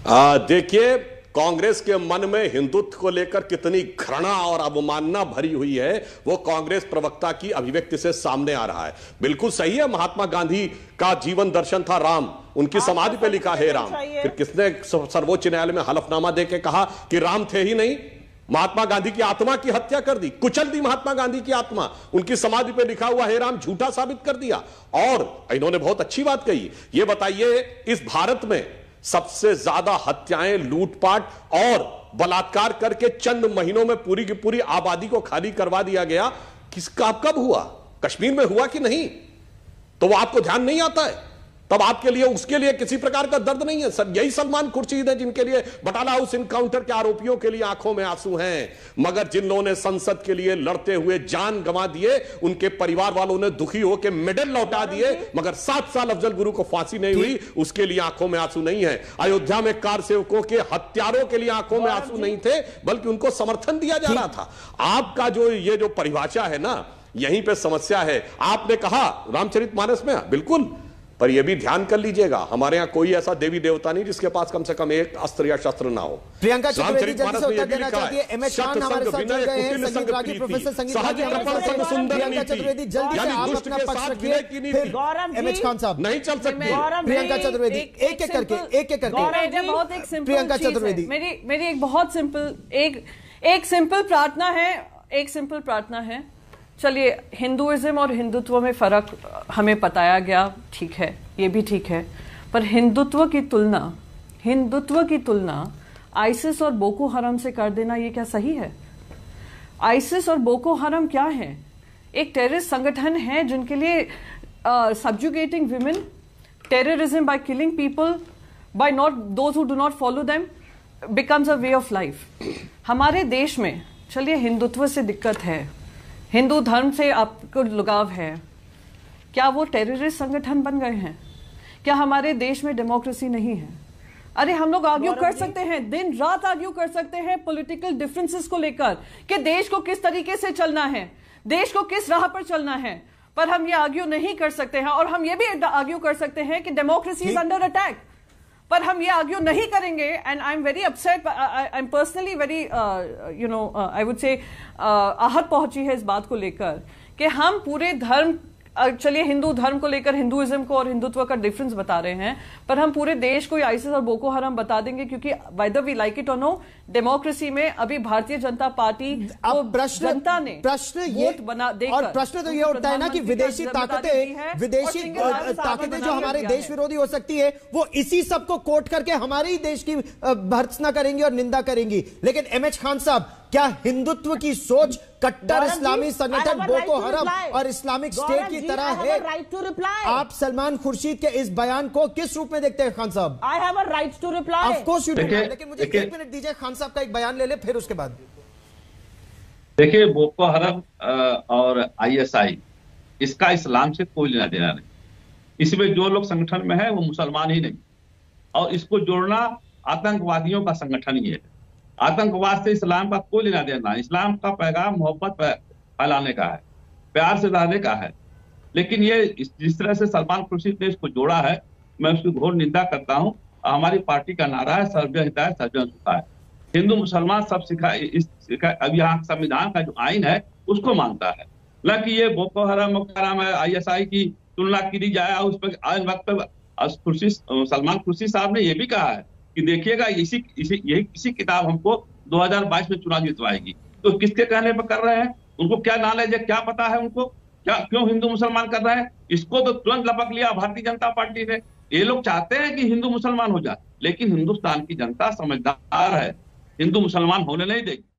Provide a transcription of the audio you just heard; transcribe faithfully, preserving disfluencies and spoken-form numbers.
आ, देखिए, कांग्रेस के मन में हिंदुत्व को लेकर कितनी घृणा और अवमानना भरी हुई है वो कांग्रेस प्रवक्ता की अभिव्यक्ति से सामने आ रहा है। बिल्कुल सही है, महात्मा गांधी का जीवन दर्शन था राम, उनकी समाधि पे लिखा है राम। फिर किसने सर्वोच्च न्यायालय में हलफनामा देके कहा कि राम थे ही नहीं, महात्मा गांधी की आत्मा की हत्या कर दी, कुचल दी महात्मा गांधी की आत्मा, उनकी समाधि पे लिखा हुआ हे राम झूठा साबित कर दिया। और इन्होंने बहुत अच्छी बात कही, ये बताइए इस भारत में सबसे ज्यादा हत्याएं, लूटपाट और बलात्कार करके चंद महीनों में पूरी की पूरी आबादी को खाली करवा दिया गया, किसका कब हुआ? कश्मीर में हुआ कि नहीं? तो वो आपको ध्यान नहीं आता है, तब आपके लिए उसके लिए किसी प्रकार का दर्द नहीं है। सर यही सलमान खुर्शीद है जिनके लिए बटाला हाउस इनकाउंटर के आरोपियों के लिए आंखों में आंसू हैं, मगर जिन लोगों ने संसद के लिए लड़ते हुए जान गंवा दिए उनके परिवार वालों ने दुखी होकर मेडल लौटा दिए, मगर सात साल अफजल गुरु को फांसी नहीं हुई, उसके लिए आंखों में आंसू नहीं है। अयोध्या में कार सेवकों के हत्यारों के लिए आंखों में आंसू नहीं थे, बल्कि उनको समर्थन दिया जा रहा था। आपका जो ये जो परिभाषा है ना, यहीं पर समस्या है। आपने कहा रामचरितमानस में, बिल्कुल, पर यह भी ध्यान कर लीजिएगा हमारे यहां कोई ऐसा देवी देवता नहीं जिसके पास कम से कम एक अस्त्र या शस्त्र ना हो। प्रियंका चतुर्वेदी जल्दी से उत्तर देना चाहती है। एम एच खान हमारे साथ जुड़ गए हैं, संगीत रागी, प्रोफेसर संगीत रागी हमारे साथ हैं। प्रियंका चतुर्वेदी जल्दी से आप अपना पक्ष रखिए, फिर एम एच खान साहब नहीं चल सकते। प्रियंका चतुर्वेदी एक एक करके एक एक करके बहुत एक सिंपल प्रियंका चतुर्वेदी मेरी मेरी एक बहुत सिंपल एक एक सिंपल प्रार्थना है एक सिंपल प्रार्थना है चलिए, हिंदुइज्म और हिंदुत्व में फर्क हमें बताया गया, ठीक है, ये भी ठीक है, पर हिंदुत्व की तुलना हिंदुत्व की तुलना आईसिस और बोको हराम से कर देना ये क्या सही है? आईसिस और बोको हराम क्या है? एक टेररिस्ट संगठन है जिनके लिए subjugating women, terrorism by killing people, by not those who do not follow them becomes a way of life. हमारे देश में चलिए हिंदुत्व से दिक्कत है, हिंदू धर्म से आपको लगाव है, क्या वो टेररिस्ट संगठन बन गए हैं? क्या हमारे देश में डेमोक्रेसी नहीं है? अरे हम लोग आर्ग्यू कर सकते हैं, दिन रात आर्ग्यू कर सकते हैं पॉलिटिकल डिफरेंसेस को लेकर कि देश को किस तरीके से चलना है, देश को किस राह पर चलना है, पर हम ये आर्ग्यू नहीं कर सकते हैं। और हम ये भी आर्ग्यू कर सकते हैं कि डेमोक्रेसी इज अंडर अटैक, पर हम ये आर्ग्यू नहीं करेंगे। And I am very upset, I am personally very you know I would say आहत पहुंची है इस बात को लेकर कि हम पूरे धर्म, चलिए हिंदू धर्म को लेकर हिंदुइज्म को और हिंदुत्व का डिफरेंस बता रहे हैं, पर हम पूरे देश को आईसिस और बोको हराम बता देंगे, क्योंकि वेदर वी लाइक इट और नो, डेमोक्रेसी में अभी भारतीय जनता पार्टी को प्रश्न जनता ने प्रश्न ये बना देकर, और प्रश्न तो ये उठता है ना कि विदेशी ताकतें विदेशी ताकतें जो हमारे देश विरोधी हो सकती है वो इसी सब को कोट करके हमारे ही देश की भर्त्सना करेंगी और निंदा करेंगी। लेकिन एम एच खान साहब, क्या हिंदुत्व की सोच कट्टर इस्लामी संगठन बोको हराम और इस्लामिक स्टेट की तरह है? आप सलमान खुर्शीद के इस बयान को किस रूप में देखते हैं खान साहब? I have a right to reply. Of course you do, लेकिन मुझे एक मिनट दीजिए, खान साहब का एक बयान ले ले, फिर उसके बाद। देखिए, बोको हराम और आईएसआई, इसका इस्लाम से कोई लेना देना नहीं। इसमें जो लोग संगठन में है वो मुसलमान ही नहीं, और इसको जोड़ना आतंकवादियों का संगठन ही है। आतंकवाद से इस्लाम का कोई लेना देना, इस्लाम का पैगाम मोहब्बत फैलाने का है, प्यार से रहने का है। लेकिन ये जिस तरह से सलमान खुर्शीद ने इसको जोड़ा है, मैं उसकी घोर निंदा करता हूँ। हमारी पार्टी का नारा है सर्वजन हिताय सर्वजन सुखाय। हिंदू मुसलमान सब सिखाए, इस सिखाए, अब यहाँ संविधान का जो आइन है उसको मानता है, न कि ये बोको हराम मुकराम है आईएसआई की तुलना की जाए। उस पर आइन वक्त पर सलमान खुर्शीद साहब ने यह भी कहा है कि देखिएगा इसी इसी यही इसी किताब हमको दो हज़ार बाईस में चुनाव जितवाएगी। तो किसके कहने पर कर रहे हैं? उनको क्या नॉलेज है, क्या पता है उनको, क्या क्यों हिंदू मुसलमान कर रहे हैं? इसको तो तुरंत लपक लिया भारतीय जनता पार्टी ने। ये लोग चाहते हैं कि हिंदू मुसलमान हो जाए, लेकिन हिंदुस्तान की जनता समझदार है, हिंदू मुसलमान होने नहीं देगी।